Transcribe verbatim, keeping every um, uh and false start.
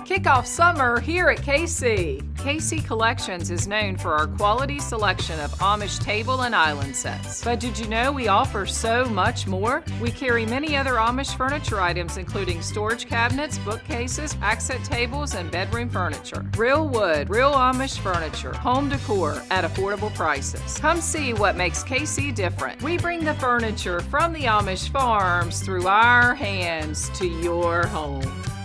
Kick off summer here at K C. K C Collections is known for our quality selection of Amish table and island sets. But did you know we offer so much more? We carry many other Amish furniture items including storage cabinets, bookcases, accent tables, and bedroom furniture. Real wood, real Amish furniture, home decor at affordable prices. Come see what makes K C different. We bring the furniture from the Amish farms through our hands to your home.